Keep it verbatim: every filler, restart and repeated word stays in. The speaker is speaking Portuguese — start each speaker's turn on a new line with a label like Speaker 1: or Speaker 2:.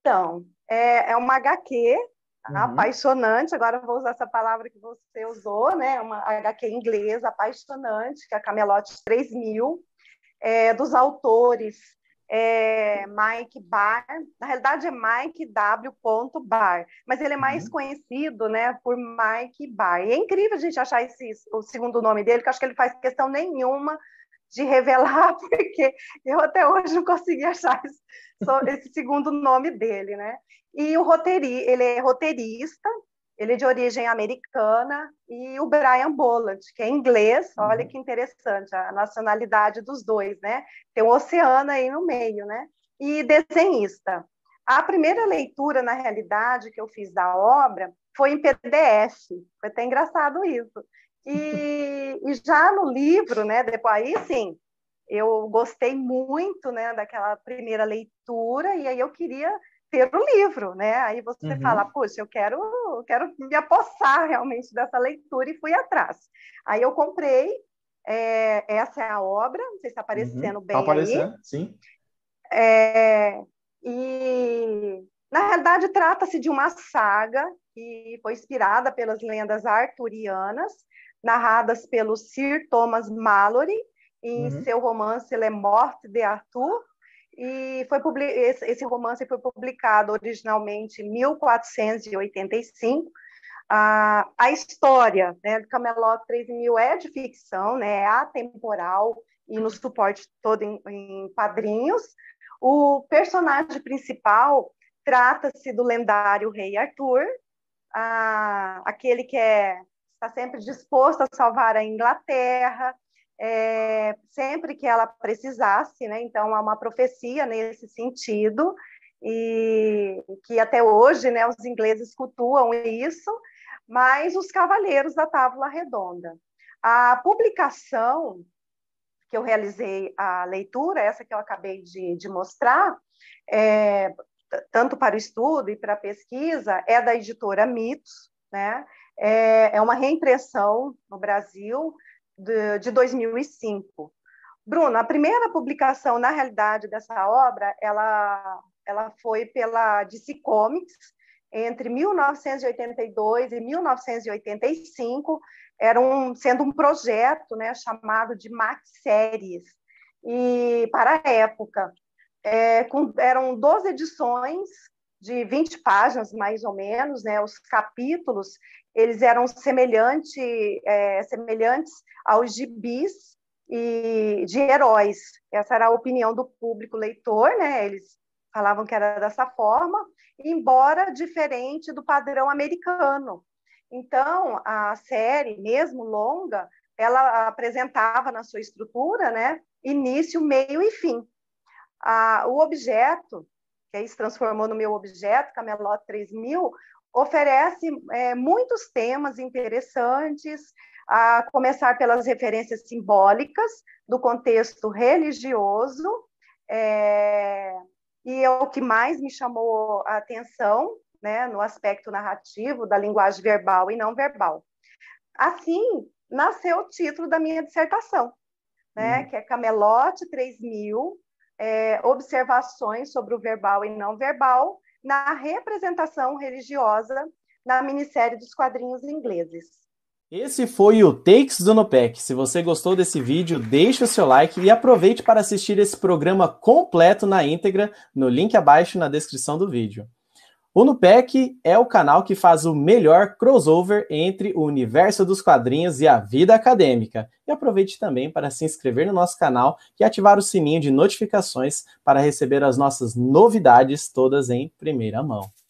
Speaker 1: Então, é, é uma agá quê
Speaker 2: Uhum.
Speaker 1: apaixonante, agora eu vou usar essa palavra que você usou, né? Uma agá quê inglesa apaixonante, que é a Camelot três mil, é, dos autores é, Mike Barr, na realidade é Mike W. Barr, mas ele é mais
Speaker 2: Uhum.
Speaker 1: conhecido, né, por Mike Barr. E é incrível a gente achar esse, o segundo nome dele, que eu acho que ele faz questão nenhuma de revelar, porque eu até hoje não consegui achar esse, esse segundo nome dele, né? E o roteiri, ele é roteirista, ele é de origem americana, e o Brian Bolland, que é inglês, olha
Speaker 2: Uhum.
Speaker 1: que interessante, a nacionalidade dos dois, né? Tem um oceano aí no meio, né? E desenhista. A primeira leitura, na realidade, que eu fiz da obra foi em P D F, foi até engraçado isso. E, e já no livro, né, depois aí sim, eu gostei muito, né, daquela primeira leitura, e aí eu queria ter o livro, né? Aí você fala,
Speaker 2: Uhum.
Speaker 1: puxa, eu quero, eu quero me apossar realmente dessa leitura e fui atrás. Aí eu comprei, é, essa é a obra, não sei se está
Speaker 2: Uhum.
Speaker 1: aparecendo
Speaker 2: Tá
Speaker 1: bem aí,
Speaker 2: aparecendo? Sim.
Speaker 1: é, e na realidade trata-se de uma saga que foi inspirada pelas lendas arturianas, narradas pelo Sir Thomas Malory em
Speaker 2: Uhum.
Speaker 1: seu romance Le Morte de Arthur, e foi esse, esse romance foi publicado originalmente em mil quatrocentos e oitenta e cinco. A, a história, né, do Camelot três mil é de ficção, né, é atemporal e no suporte todo em, em quadrinhos. O personagem principal trata-se do lendário rei Arthur, a, aquele que é, está sempre disposto a salvar a Inglaterra, é, sempre que ela precisasse, né? Então há uma profecia nesse sentido, e que até hoje, né, os ingleses cultuam isso, mas os cavaleiros da Távola Redonda. A publicação que eu realizei a leitura, essa que eu acabei de, de mostrar, é, tanto para o estudo e para a pesquisa, é da editora Mitos, né? É, é uma reimpressão no Brasil de, de dois mil e cinco. Bruno, a primeira publicação, na realidade, dessa obra, ela, ela foi pela D C Comics, entre mil novecentos e oitenta e dois e mil novecentos e oitenta e cinco, era um, sendo um projeto, né, chamado de Maxi-séries, e para a época. É, com, eram doze edições de vinte páginas, mais ou menos, né, os capítulos, eles eram semelhante, é, semelhantes aos gibis e de heróis. Essa era a opinião do público leitor, né, eles falavam que era dessa forma, embora diferente do padrão americano. Então, a série, mesmo longa, ela apresentava na sua estrutura, né, início, meio e fim. Ah, o objeto, que aí se transformou no meu objeto, Camelot três mil, oferece é, muitos temas interessantes, a começar pelas referências simbólicas do contexto religioso, é, e é o que mais me chamou a atenção, né, no aspecto narrativo da linguagem verbal e não verbal. Assim, nasceu o título da minha dissertação, né,
Speaker 2: Uhum.
Speaker 1: que é Camelot três mil, é, observações sobre o verbal e não verbal na representação religiosa na minissérie dos quadrinhos ingleses.
Speaker 2: Esse foi o Takes do Nupec. Se você gostou desse vídeo, deixe o seu like e aproveite para assistir esse programa completo na íntegra no link abaixo na descrição do vídeo. O Nupec é o canal que faz o melhor crossover entre o universo dos quadrinhos e a vida acadêmica. E aproveite também para se inscrever no nosso canal e ativar o sininho de notificações para receber as nossas novidades todas em primeira mão.